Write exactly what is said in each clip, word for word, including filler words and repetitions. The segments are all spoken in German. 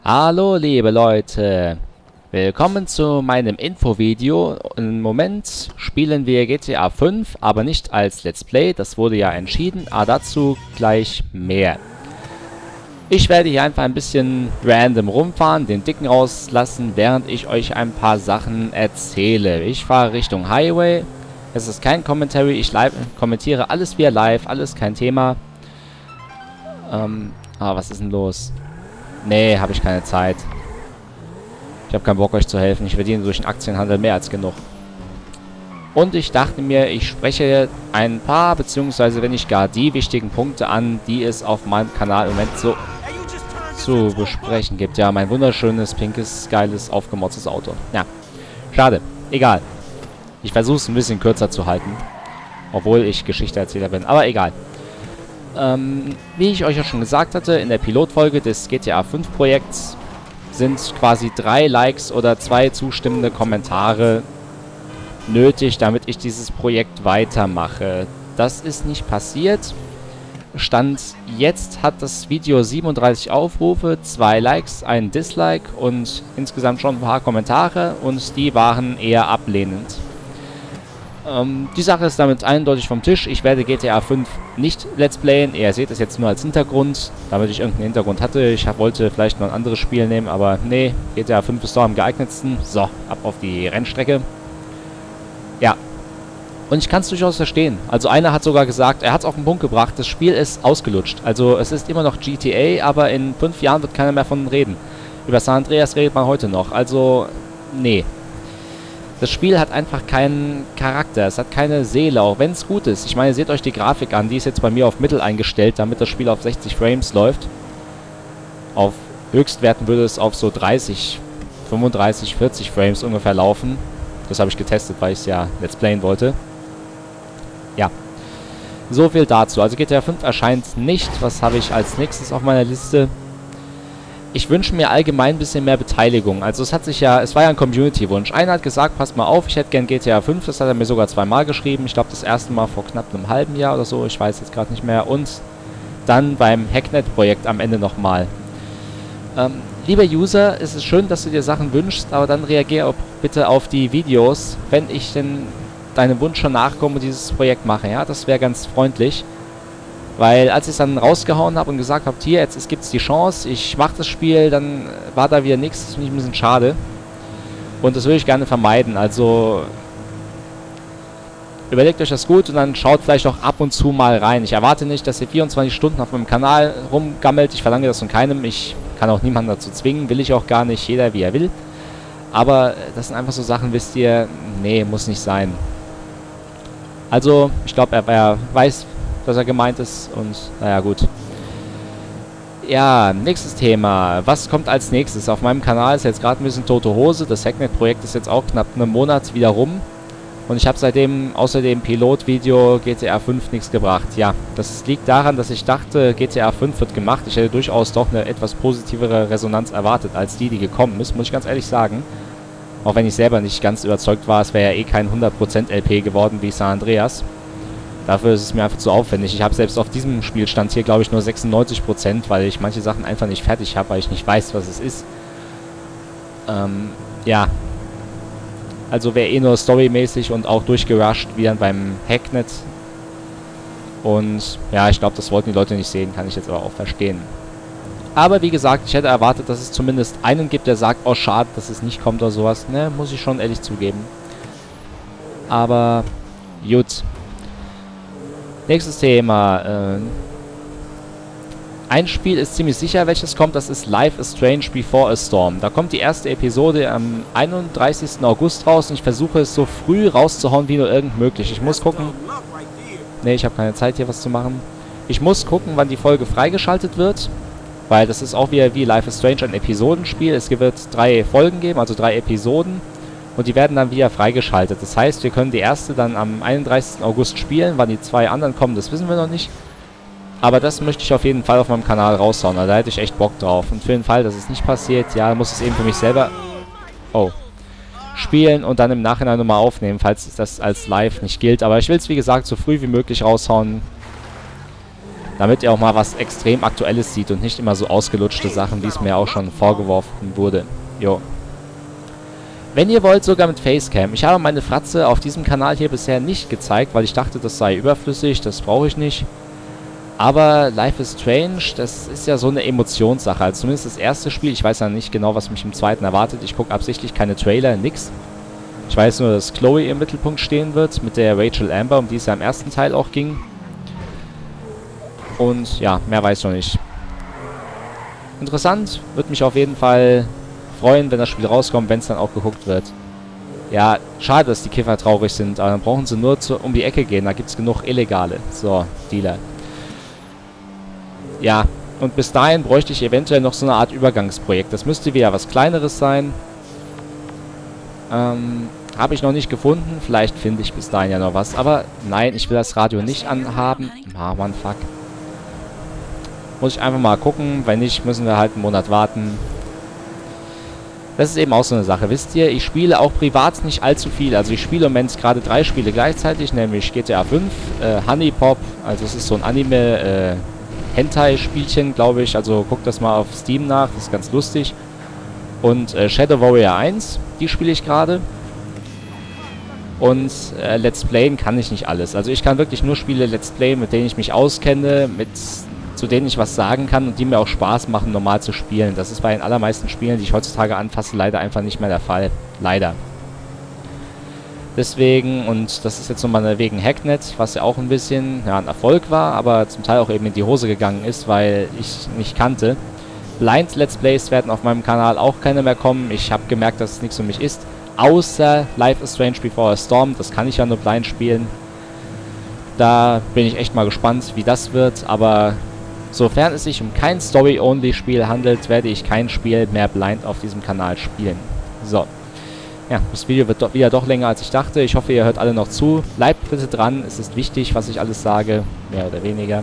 Hallo liebe Leute, willkommen zu meinem Infovideo. Im Moment spielen wir G T A fünf, aber nicht als Let's Play, das wurde ja entschieden, aber dazu gleich mehr. Ich werde hier einfach ein bisschen random rumfahren, den Dicken rauslassen, während ich euch ein paar Sachen erzähle. Ich fahre Richtung Highway, es ist kein Commentary, ich live kommentiere alles via live, alles kein Thema. Ähm, ah, was ist denn los? Nee, habe ich keine Zeit. Ich habe keinen Bock, euch zu helfen. Ich verdiene durch den Aktienhandel mehr als genug. Und ich dachte mir, ich spreche ein paar, beziehungsweise wenn nicht gar die wichtigen Punkte an, die es auf meinem Kanal im Moment so zu besprechen gibt. Ja, mein wunderschönes, pinkes, geiles, aufgemotztes Auto. Ja, schade. Egal. Ich versuche es ein bisschen kürzer zu halten. Obwohl ich Geschichteerzähler bin. Aber egal. Ähm, wie ich euch ja schon gesagt hatte, in der Pilotfolge des G T A fünf Projekts sind quasi drei Likes oder zwei zustimmende Kommentare nötig, damit ich dieses Projekt weitermache. Das ist nicht passiert. Stand jetzt hat das Video siebenunddreißig Aufrufe, zwei Likes, ein Dislike und insgesamt schon ein paar Kommentare und die waren eher ablehnend. Ähm, die Sache ist damit eindeutig vom Tisch. Ich werde G T A fünf nicht Let's Playen. Ihr seht es jetzt nur als Hintergrund, damit ich irgendeinen Hintergrund hatte. Ich hab, wollte vielleicht noch ein anderes Spiel nehmen, aber nee, G T A fünf ist doch am geeignetsten. So, ab auf die Rennstrecke. Ja. Und ich kann es durchaus verstehen. Also einer hat sogar gesagt, er hat es auf den Punkt gebracht, das Spiel ist ausgelutscht. Also es ist immer noch G T A, aber in fünf Jahren wird keiner mehr von reden. Über San Andreas redet man heute noch. Also, nee. Das Spiel hat einfach keinen Charakter, es hat keine Seele, auch wenn es gut ist. Ich meine, seht euch die Grafik an, die ist jetzt bei mir auf Mittel eingestellt, damit das Spiel auf sechzig Frames läuft. Auf Höchstwerten würde es auf so dreißig, fünfunddreißig, vierzig Frames ungefähr laufen. Das habe ich getestet, weil ich es ja Let's Playen wollte. Ja, so viel dazu. Also G T A fünf erscheint nicht. Was habe ich als nächstes auf meiner Liste? Ich wünsche mir allgemein ein bisschen mehr Beteiligung. Also es hat sich ja, es war ja ein Community-Wunsch. Einer hat gesagt, passt mal auf, ich hätte gern G T A fünf. Das hat er mir sogar zweimal geschrieben. Ich glaube das erste Mal vor knapp einem halben Jahr oder so. Ich weiß jetzt gerade nicht mehr. Und dann beim Hacknet-Projekt am Ende nochmal. Ähm, lieber User, es ist schön, dass du dir Sachen wünschst, aber dann reagier auch bitte auf die Videos, wenn ich denn deinem Wunsch schon nachkomme und dieses Projekt mache. Ja, das wäre ganz freundlich. Weil als ich es dann rausgehauen habe und gesagt habe, hier, jetzt gibt es die Chance, ich mache das Spiel, dann war da wieder nichts. Das finde ich ein bisschen schade. Und das würde ich gerne vermeiden. Also überlegt euch das gut und dann schaut vielleicht auch ab und zu mal rein. Ich erwarte nicht, dass ihr vierundzwanzig Stunden auf meinem Kanal rumgammelt. Ich verlange das von keinem. Ich kann auch niemanden dazu zwingen. Will ich auch gar nicht. Jeder wie er will. Aber das sind einfach so Sachen, wisst ihr, nee, muss nicht sein. Also, ich glaube, er, er weiß, dass er gemeint ist und naja, gut. Ja, nächstes Thema. Was kommt als nächstes? Auf meinem Kanal ist jetzt gerade ein bisschen tote Hose. Das Hacknet-Projekt ist jetzt auch knapp einen Monat wieder rum. Und ich habe seitdem außer dem Pilotvideo G T A fünf nichts gebracht. Ja, das liegt daran, dass ich dachte, G T A fünf wird gemacht. Ich hätte durchaus doch eine etwas positivere Resonanz erwartet, als die, die gekommen ist, muss ich ganz ehrlich sagen. Auch wenn ich selber nicht ganz überzeugt war, es wäre ja eh kein hundert Prozent L P geworden wie San Andreas. Dafür ist es mir einfach zu aufwendig. Ich habe selbst auf diesem Spielstand hier, glaube ich, nur sechsundneunzig Prozent, weil ich manche Sachen einfach nicht fertig habe, weil ich nicht weiß, was es ist. Ähm, ja. Also wäre eh nur storymäßig und auch durchgerusht, wie dann beim Hacknet. Und ja, ich glaube, das wollten die Leute nicht sehen, kann ich jetzt aber auch verstehen. Aber wie gesagt, ich hätte erwartet, dass es zumindest einen gibt, der sagt, oh schade, dass es nicht kommt oder sowas. Ne, muss ich schon ehrlich zugeben. Aber gut. Nächstes Thema. Äh, ein Spiel ist ziemlich sicher, welches kommt. Das ist Life is Strange Before a Storm. Da kommt die erste Episode am einunddreißigsten August raus. Und ich versuche es so früh rauszuhauen, wie nur irgend möglich. Ich muss gucken. Ne, ich habe keine Zeit hier was zu machen. Ich muss gucken, wann die Folge freigeschaltet wird. Weil das ist auch wieder wie Life is Strange ein Episodenspiel. Es wird drei Folgen geben, also drei Episoden. Und die werden dann wieder freigeschaltet. Das heißt, wir können die erste dann am einunddreißigsten August spielen. Wann die zwei anderen kommen, das wissen wir noch nicht. Aber das möchte ich auf jeden Fall auf meinem Kanal raushauen. Da hätte ich echt Bock drauf. Und für den Fall, dass es nicht passiert, ja, muss es eben für mich selber oh, spielen und dann im Nachhinein nochmal aufnehmen, falls das als live nicht gilt. Aber ich will es, wie gesagt, so früh wie möglich raushauen. Damit ihr auch mal was extrem Aktuelles sieht und nicht immer so ausgelutschte Sachen, wie es mir auch schon vorgeworfen wurde. Jo. Wenn ihr wollt, sogar mit Facecam. Ich habe meine Fratze auf diesem Kanal hier bisher nicht gezeigt, weil ich dachte, das sei überflüssig, das brauche ich nicht. Aber Life is Strange, das ist ja so eine Emotionssache. Also zumindest das erste Spiel, ich weiß ja nicht genau, was mich im zweiten erwartet. Ich gucke absichtlich keine Trailer, nix. Ich weiß nur, dass Chloe im Mittelpunkt stehen wird, mit der Rachel Amber, um die es ja im ersten Teil auch ging. Und ja, mehr weiß ich noch nicht. Interessant, würde mich auf jeden Fall freuen, wenn das Spiel rauskommt, wenn es dann auch geguckt wird. Ja, schade, dass die Kiffer traurig sind, aber dann brauchen sie nur zu, um die Ecke gehen, da gibt es genug Illegale. So, Dealer. Ja, und bis dahin bräuchte ich eventuell noch so eine Art Übergangsprojekt. Das müsste wieder was Kleineres sein. Ähm, habe ich noch nicht gefunden. Vielleicht finde ich bis dahin ja noch was. Aber nein, ich will das Radio nicht anhaben. Ah, Mann, fuck. Muss ich einfach mal gucken. Wenn nicht, müssen wir halt einen Monat warten. Das ist eben auch so eine Sache. Wisst ihr, ich spiele auch privat nicht allzu viel. Also ich spiele im Moment gerade drei Spiele gleichzeitig. Nämlich G T A fünf, äh, Honey Pop. Also es ist so ein Anime, äh, Hentai-Spielchen, glaube ich. Also guckt das mal auf Steam nach. Das ist ganz lustig. Und äh, Shadow Warrior eins. Die spiele ich gerade. Und äh, Let's Playen kann ich nicht alles. Also ich kann wirklich nur Spiele Let's Play, mit denen ich mich auskenne, mit, zu denen ich was sagen kann und die mir auch Spaß machen, normal zu spielen. Das ist bei den allermeisten Spielen, die ich heutzutage anfasse, leider einfach nicht mehr der Fall. Leider. Deswegen, und das ist jetzt nochmal wegen Hacknet, was ja auch ein bisschen ja, ein Erfolg war, aber zum Teil auch eben in die Hose gegangen ist, weil ich nicht kannte. Blind Let's Plays werden auf meinem Kanal auch keine mehr kommen. Ich habe gemerkt, dass es nichts für mich ist. Außer Life is Strange Before a Storm. Das kann ich ja nur blind spielen. Da bin ich echt mal gespannt, wie das wird. Aber sofern es sich um kein Story-Only-Spiel handelt, werde ich kein Spiel mehr blind auf diesem Kanal spielen. So. Ja, das Video wird doch wieder doch länger, als ich dachte. Ich hoffe, ihr hört alle noch zu. Bleibt bitte dran. Es ist wichtig, was ich alles sage. Mehr oder weniger.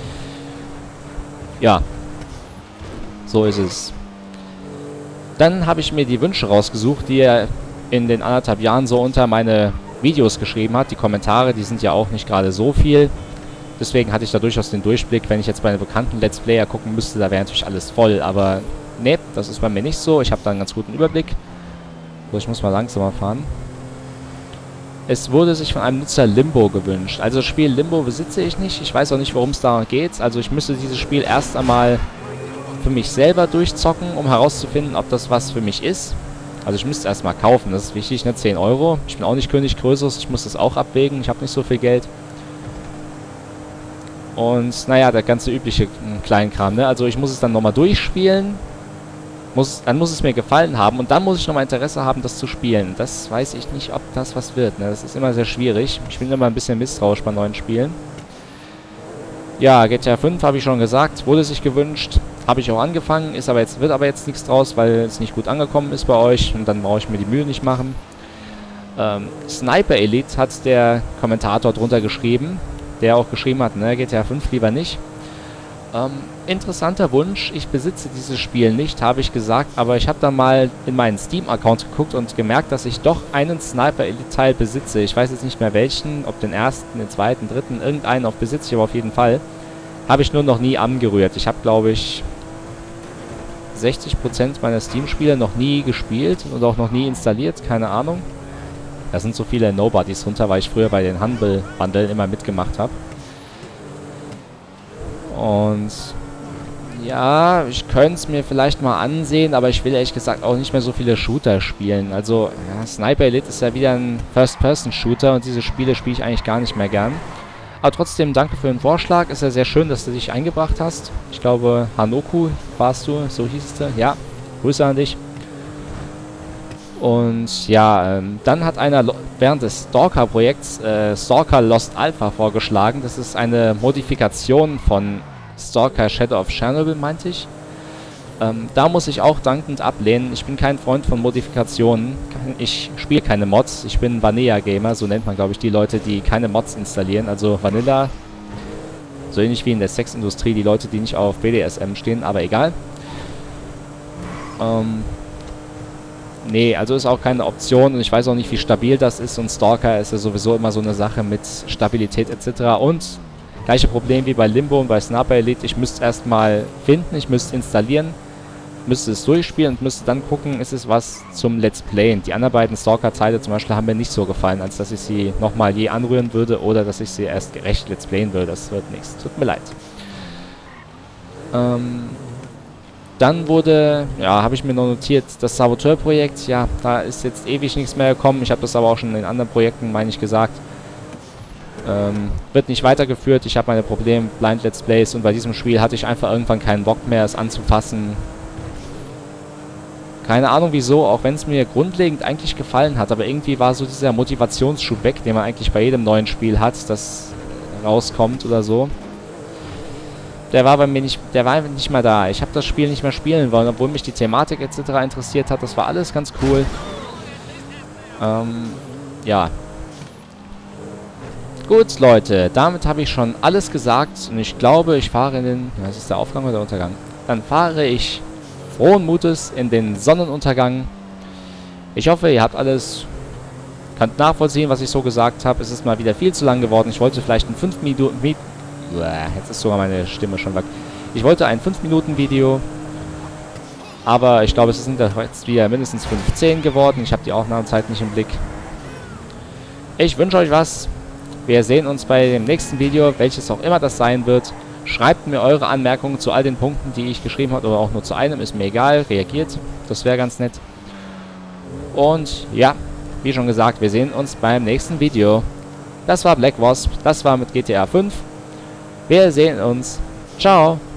Ja. So ist es. Dann habe ich mir die Wünsche rausgesucht, die er in den anderthalb Jahren so unter meine Videos geschrieben hat. Die Kommentare, die sind ja auch nicht gerade so viel. Deswegen hatte ich da durchaus den Durchblick. Wenn ich jetzt bei einem bekannten Let's Player gucken müsste, da wäre natürlich alles voll. Aber ne, das ist bei mir nicht so. Ich habe da einen ganz guten Überblick. So, ich muss mal langsamer fahren. Es wurde sich von einem Nutzer Limbo gewünscht. Also das Spiel Limbo besitze ich nicht. Ich weiß auch nicht, worum es da geht. Also ich müsste dieses Spiel erst einmal für mich selber durchzocken, um herauszufinden, ob das was für mich ist. Also ich müsste es erstmal kaufen, das ist wichtig, ne? zehn Euro. Ich bin auch nicht König Größeres, ich muss das auch abwägen, ich habe nicht so viel Geld. Und naja, der ganze übliche Kleinkram, ne? Also ich muss es dann nochmal durchspielen, muss, dann muss es mir gefallen haben und dann muss ich nochmal Interesse haben, das zu spielen. Das weiß ich nicht, ob das was wird, ne? Das ist immer sehr schwierig. Ich bin immer ein bisschen misstrauisch bei neuen Spielen. Ja, G T A fünf habe ich schon gesagt, wurde sich gewünscht. Habe ich auch angefangen, ist aber jetzt, wird aber jetzt nichts draus, weil es nicht gut angekommen ist bei euch und dann brauche ich mir die Mühe nicht machen. Ähm, Sniper Elite hat der Kommentator drunter geschrieben, der auch geschrieben hat, ne, G T A fünf lieber nicht. Ähm, interessanter Wunsch, ich besitze dieses Spiel nicht, habe ich gesagt, aber ich habe dann mal in meinen Steam-Account geguckt und gemerkt, dass ich doch einen Sniper Elite-Teil besitze. Ich weiß jetzt nicht mehr welchen, ob den ersten, den zweiten, dritten, irgendeinen auf besitze ich aber auf jeden Fall. Habe ich nur noch nie angerührt. Ich habe, glaube ich, sechzig Prozent meiner Steam-Spiele noch nie gespielt und auch noch nie installiert, keine Ahnung. Da sind so viele Nobodies runter, weil ich früher bei den Humble-Bundlen immer mitgemacht habe. Und ja, ich könnte es mir vielleicht mal ansehen, aber ich will ehrlich gesagt auch nicht mehr so viele Shooter spielen. Also, ja, Sniper Elite ist ja wieder ein First-Person-Shooter und diese Spiele spiele ich eigentlich gar nicht mehr gern. Aber trotzdem, danke für den Vorschlag. Ist ja sehr schön, dass du dich eingebracht hast. Ich glaube, Hanoku warst du, so hieß es. Ja, Grüße an dich. Und ja, ähm, dann hat einer während des Stalker-Projekts äh, Stalker Lost Alpha vorgeschlagen. Das ist eine Modifikation von Stalker Shadow of Chernobyl, meinte ich. Ähm, da muss ich auch dankend ablehnen. Ich bin kein Freund von Modifikationen. Ich spiele keine Mods. Ich bin Vanilla-Gamer. So nennt man, glaube ich, die Leute, die keine Mods installieren. Also Vanilla. So ähnlich wie in der Sexindustrie. Die Leute, die nicht auf B D S M stehen. Aber egal. Ähm... Nee, also ist auch keine Option und ich weiß auch nicht, wie stabil das ist und Stalker ist ja sowieso immer so eine Sache mit Stabilität et cetera. Und Gleiche Problem wie bei Limbo und bei Sniper Elite. Ich müsste es erstmal finden, ich müsste es installieren, müsste es durchspielen und müsste dann gucken, ist es was zum Let's Playen. Die anderen beiden Stalker-Teile zum Beispiel haben mir nicht so gefallen, als dass ich sie nochmal je anrühren würde oder dass ich sie erst gerecht Let's Playen würde. Das wird nichts. Tut mir leid. Ähm, dann wurde, ja, habe ich mir noch notiert, das Saboteur-Projekt. Ja, da ist jetzt ewig nichts mehr gekommen. Ich habe das aber auch schon in anderen Projekten, meine ich, gesagt. Ähm, wird nicht weitergeführt. Ich habe meine Probleme, Blind Let's Plays, und bei diesem Spiel hatte ich einfach irgendwann keinen Bock mehr, es anzufassen. Keine Ahnung wieso, auch wenn es mir grundlegend eigentlich gefallen hat, aber irgendwie war so dieser Motivationsschub weg, den man eigentlich bei jedem neuen Spiel hat, das rauskommt oder so. Der war bei mir nicht, der war nicht mehr da. Ich habe das Spiel nicht mehr spielen wollen, obwohl mich die Thematik et cetera interessiert hat. Das war alles ganz cool. Ähm, ja. Gut, Leute, damit habe ich schon alles gesagt und ich glaube, ich fahre in den... Was ist der Aufgang oder der Untergang? Dann fahre ich frohen Mutes in den Sonnenuntergang. Ich hoffe, ihr habt alles... Könnt nachvollziehen, was ich so gesagt habe. Es ist mal wieder viel zu lang geworden. Ich wollte vielleicht ein fünf Minuten... Jetzt ist sogar meine Stimme schon weg. Ich wollte ein fünf Minuten Video, aber ich glaube, es sind jetzt wieder mindestens fünfzehn geworden. Ich habe die Aufnahmezeit nicht im Blick. Ich wünsche euch was. Wir sehen uns bei dem nächsten Video, welches auch immer das sein wird. Schreibt mir eure Anmerkungen zu all den Punkten, die ich geschrieben habe, oder auch nur zu einem, ist mir egal. Reagiert, das wäre ganz nett. Und ja, wie schon gesagt, wir sehen uns beim nächsten Video. Das war Black Wasp, das war mit G T A fünf. Wir sehen uns. Ciao.